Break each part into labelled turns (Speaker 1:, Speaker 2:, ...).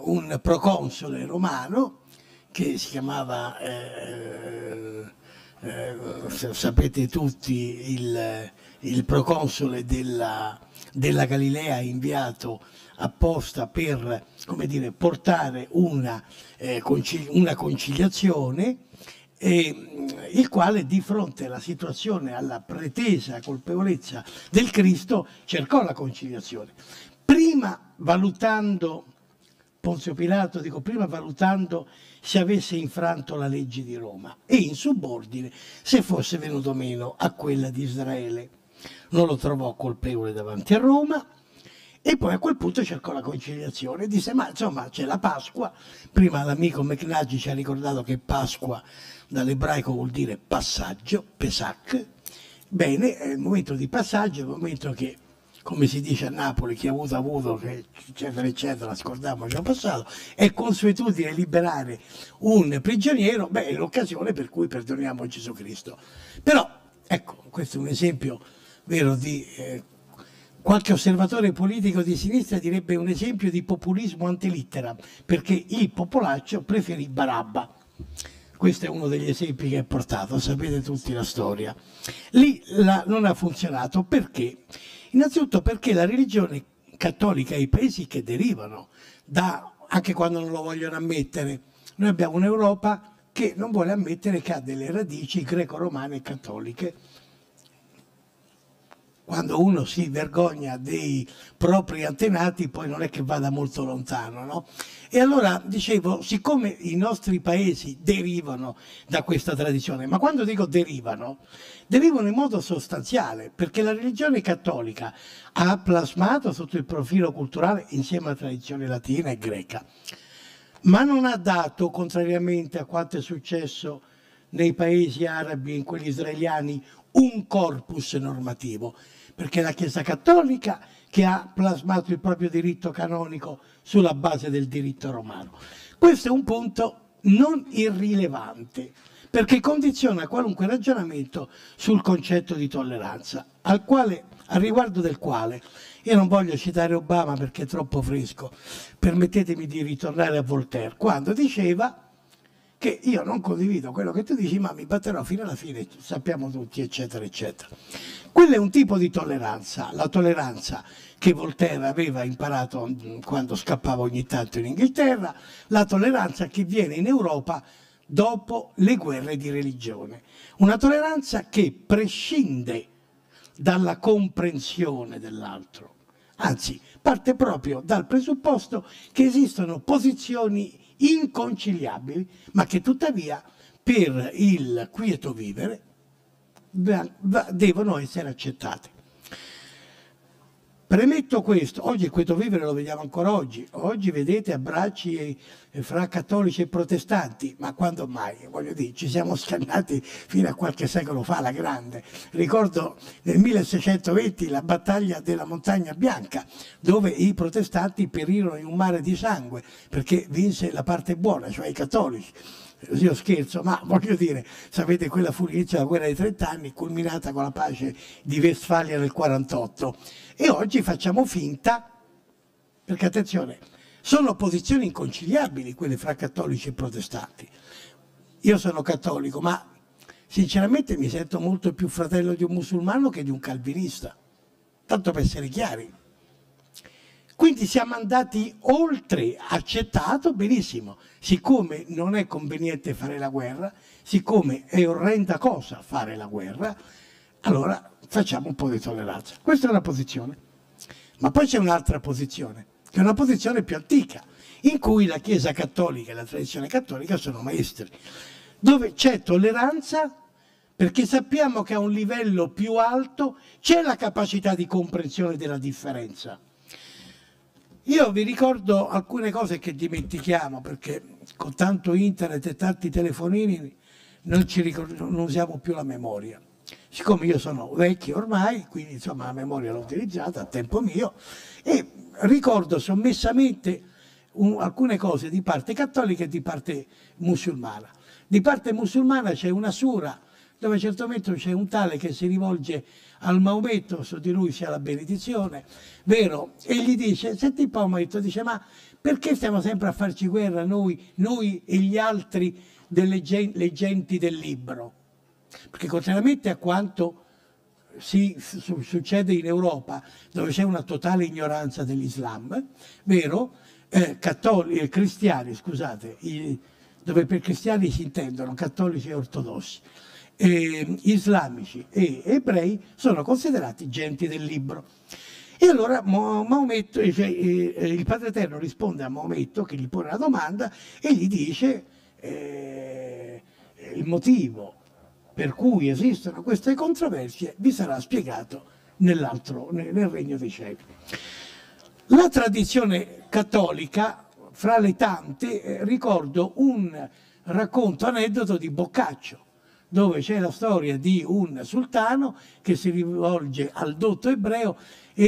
Speaker 1: un proconsole romano che si chiamava, sapete tutti, il proconsole della Galilea inviato apposta per, come dire, portare una conciliazione, il quale di fronte alla situazione, alla pretesa colpevolezza del Cristo, cercò la conciliazione. Prima valutando, Ponzio Pilato, prima valutando se avesse infranto la legge di Roma e in subordine se fosse venuto meno a quella di Israele. Non lo trovò colpevole davanti a Roma e poi a quel punto cercò la conciliazione. Disse, ma insomma c'è la Pasqua. Prima l'amico McNaggi ci ha ricordato che Pasqua dall'ebraico vuol dire passaggio, Pesach. Bene, è il momento di passaggio, è il momento che, come si dice a Napoli, chi ha avuto, che eccetera eccetera, scordiamo già passato, è consuetudine liberare un prigioniero, beh, è l'occasione per cui perdoniamo Gesù Cristo. Però, ecco, questo è un esempio vero di, qualche osservatore politico di sinistra direbbe un esempio di populismo antilitteram, perché il popolaccio preferì Barabba. Questo è uno degli esempi che è portato, sapete tutti la storia. Lì non ha funzionato, perché? Innanzitutto perché la religione cattolica e i paesi che derivano anche quando non lo vogliono ammettere, noi abbiamo un'Europa che non vuole ammettere che ha delle radici greco-romane e cattoliche. Quando uno si vergogna dei propri antenati, poi non è che vada molto lontano, no? E allora, dicevo, siccome i nostri paesi derivano da questa tradizione, ma quando dico derivano in modo sostanziale, perché la religione cattolica ha plasmato sotto il profilo culturale insieme alla tradizione latina e greca, ma non ha dato, contrariamente a quanto è successo nei paesi arabi e in quelli israeliani, un corpus normativo, perché è la Chiesa Cattolica che ha plasmato il proprio diritto canonico sulla base del diritto romano. Questo è un punto non irrilevante, perché condiziona qualunque ragionamento sul concetto di tolleranza, a riguardo del quale io non voglio citare Obama perché è troppo fresco, permettetemi di ritornare a Voltaire, quando diceva che io non condivido quello che tu dici, ma mi batterò fino alla fine, sappiamo tutti, eccetera, eccetera. Quello è un tipo di tolleranza, la tolleranza che Voltaire aveva imparato quando scappava ogni tanto in Inghilterra, la tolleranza che viene in Europa dopo le guerre di religione. Una tolleranza che prescinde dalla comprensione dell'altro, anzi parte proprio dal presupposto che esistono posizioni inconciliabili, ma che tuttavia per il quieto vivere devono essere accettate. Premetto questo, oggi il quieto vivere lo vediamo ancora oggi vedete abbracci fra cattolici e protestanti, ma quando mai? Voglio dire, ci siamo scannati fino a qualche secolo fa alla grande. Ricordo nel 1620 la battaglia della Montagna Bianca, dove i protestanti perirono in un mare di sangue, perché vinse la parte buona, cioè i cattolici. Io scherzo, ma voglio dire, sapete, quella fu l'inizio della guerra dei 30 anni, culminata con la pace di Westfalia nel 48. E oggi facciamo finta, perché attenzione, sono posizioni inconciliabili quelle fra cattolici e protestanti. Io sono cattolico, ma sinceramente mi sento molto più fratello di un musulmano che di un calvinista, tanto per essere chiari. Quindi siamo andati oltre, accettato, benissimo, siccome non è conveniente fare la guerra, siccome è orrenda cosa fare la guerra, allora facciamo un po' di tolleranza. Questa è una posizione. Ma poi c'è un'altra posizione, che è una posizione più antica, in cui la Chiesa Cattolica e la tradizione cattolica sono maestri, dove c'è tolleranza perché sappiamo che a un livello più alto c'è la capacità di comprensione della differenza. Io vi ricordo alcune cose che dimentichiamo, perché con tanto internet e tanti telefonini non usiamo più la memoria. Siccome io sono vecchio ormai, quindi insomma la memoria l'ho utilizzata a tempo mio, e ricordo sommessamente alcune cose di parte cattolica e di parte musulmana. Di parte musulmana c'è una sura dove a un certo momento c'è un tale che si rivolge al Maometto, su di lui sia la benedizione, vero? E gli dice, senti un po' Maometto, dice, ma perché stiamo sempre a farci guerra noi e gli altri le genti del libro? Perché contrariamente a quanto succede in Europa, dove c'è una totale ignoranza dell'Islam, vero? Cristiani, scusate, dove per cristiani si intendono cattolici e ortodossi, islamici e ebrei sono considerati genti del libro. E allora Maometto, il Padre Eterno risponde a Maometto che gli pone una domanda e gli dice il motivo per cui esistono queste controversie vi sarà spiegato nel regno dei cieli. La tradizione cattolica, fra le tante, ricordo un racconto aneddoto di Boccaccio, dove c'è la storia di un sultano che si rivolge al dotto ebreo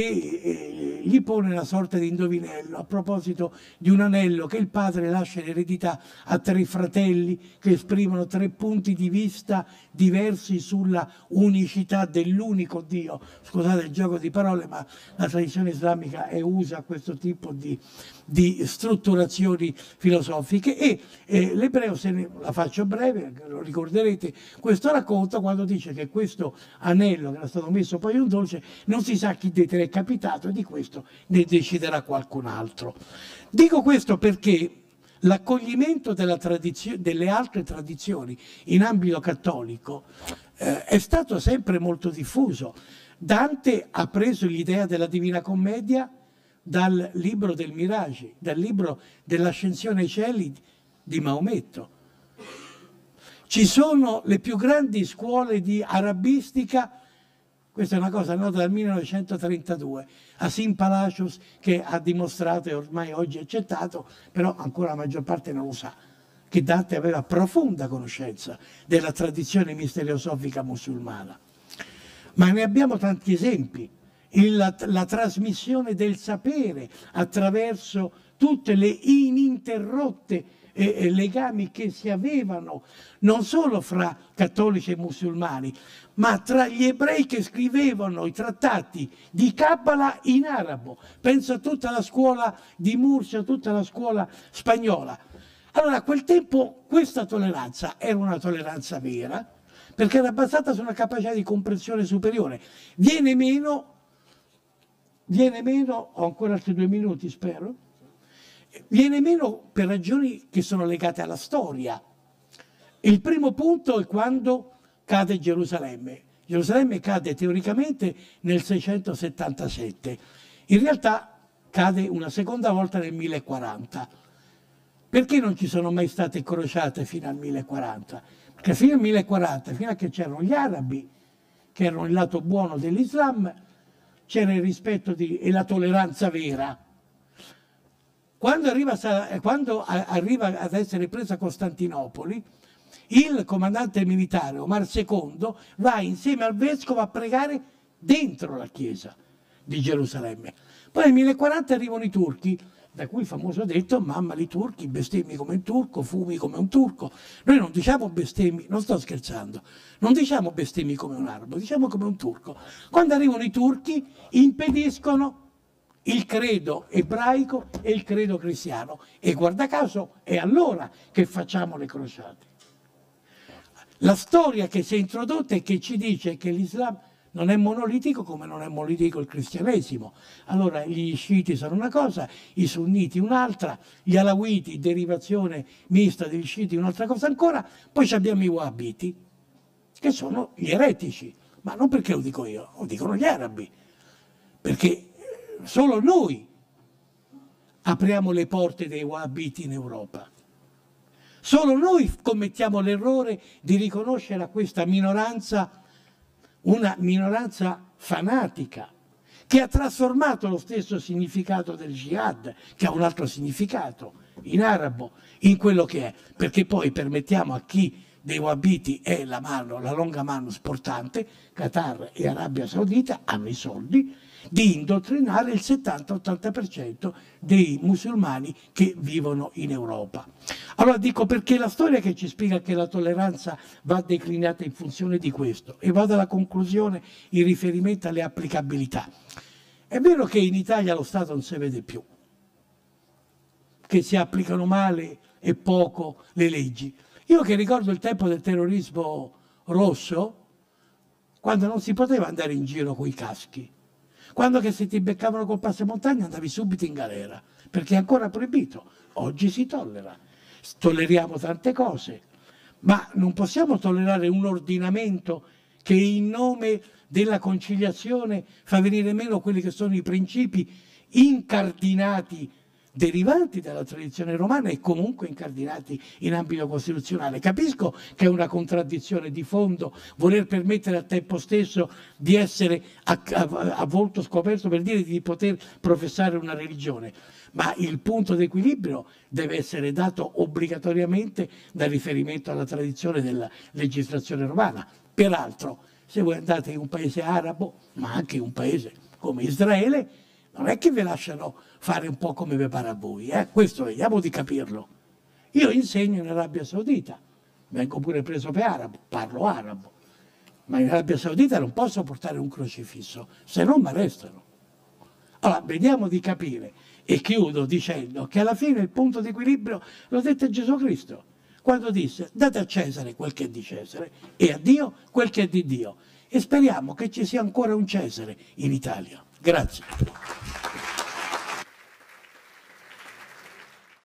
Speaker 1: e gli pone una sorta di indovinello a proposito di un anello che il padre lascia in eredità a 3 fratelli che esprimono 3 punti di vista diversi sulla unicità dell'unico Dio. Scusate il gioco di parole, ma la tradizione islamica usa questo tipo di strutturazioni filosofiche e l'ebreo, la faccio breve, lo ricorderete, questo racconto quando dice che questo anello che era stato messo poi in un dolce non si sa chi dei 3 è capitato e di questo ne deciderà qualcun altro. Dico questo perché l'accoglimento delle altre tradizioni in ambito cattolico è stato sempre molto diffuso. Dante ha preso l'idea della Divina Commedia dal libro del Mirage, dal libro dell'Ascensione ai cieli di Maometto. Ci sono le più grandi scuole di arabistica, questa è una cosa nota dal 1932, Asim Palacios, che ha dimostrato e ormai oggi è accettato, però ancora la maggior parte non lo sa, che Dante aveva profonda conoscenza della tradizione misteriosofica musulmana. Ma ne abbiamo tanti esempi. La trasmissione del sapere attraverso tutte le ininterrotte legami che si avevano non solo fra cattolici e musulmani, ma tra gli ebrei che scrivevano i trattati di Cabala in arabo. Penso a tutta la scuola di Murcia, a tutta la scuola spagnola. Allora a quel tempo questa tolleranza era una tolleranza vera, perché era basata su una capacità di comprensione superiore. Viene meno, ho ancora altri 2 minuti spero, viene meno per ragioni che sono legate alla storia. Il primo punto è quando cade Gerusalemme. Gerusalemme cade teoricamente nel 677, in realtà cade una seconda volta nel 1040. Perché non ci sono mai state crociate fino al 1040? Perché fino al 1040, fino a che c'erano gli arabi, che erano il lato buono dell'Islam, c'era il rispetto e la tolleranza vera. Quando arriva ad essere presa Costantinopoli, il comandante militare Omar II va insieme al vescovo a pregare dentro la chiesa di Gerusalemme. Poi nel 1040 arrivano i turchi, da cui il famoso detto mamma li turchi, bestemmi come un turco, fumi come un turco. Noi non diciamo bestemmi, non sto scherzando, non diciamo bestemmi come un arabo, diciamo come un turco. Quando arrivano i turchi impediscono il credo ebraico e il credo cristiano e guarda caso è allora che facciamo le crociate. La storia che si è introdotta e che ci dice che l'Islam non è monolitico come non è monolitico il cristianesimo. Allora gli sciiti sono una cosa, i sunniti un'altra, gli alawiti, derivazione mista degli sciiti un'altra cosa ancora, poi abbiamo i wahhabiti, che sono gli eretici, ma non perché lo dico io, lo dicono gli arabi, perché solo noi apriamo le porte dei wahhabiti in Europa. Solo noi commettiamo l'errore di riconoscere a questa minoranza una minoranza fanatica che ha trasformato lo stesso significato del jihad, che ha un altro significato in arabo, in quello che è, perché poi permettiamo a chi dei wahhabiti è la longa mano sportante, Qatar e Arabia Saudita hanno i soldi, di indottrinare il 70-80% dei musulmani che vivono in Europa. Allora dico, perché la storia che ci spiega che la tolleranza va declinata in funzione di questo, e vado alla conclusione in riferimento alle applicabilità. È vero che in Italia lo Stato non si vede più, che si applicano male e poco le leggi. Io che ricordo il tempo del terrorismo rosso, quando non si poteva andare in giro coi caschi, quando che se ti beccavano col passamontagna andavi subito in galera, perché è ancora proibito. Oggi si tollera, tolleriamo tante cose, ma non possiamo tollerare un ordinamento che in nome della conciliazione fa venire meno quelli che sono i principi incardinati derivanti dalla tradizione romana e comunque incardinati in ambito costituzionale. Capisco che è una contraddizione di fondo voler permettere al tempo stesso di essere a volto scoperto, per dire di poter professare una religione, ma il punto d'equilibrio deve essere dato obbligatoriamente dal riferimento alla tradizione della legislazione romana. Peraltro, se voi andate in un paese arabo, ma anche in un paese come Israele, non è che vi lasciano fare un po' come vi pare a voi, questo vediamo di capirlo. Io insegno in Arabia Saudita, vengo pure preso per arabo, parlo arabo, ma in Arabia Saudita non posso portare un crocifisso, se no mi arrestano. Allora, vediamo di capire, e chiudo dicendo che alla fine il punto di equilibrio lo dette Gesù Cristo, quando disse: date a Cesare quel che è di Cesare e a Dio quel che è di Dio. E speriamo che ci sia ancora un Cesare in Italia. Grazie.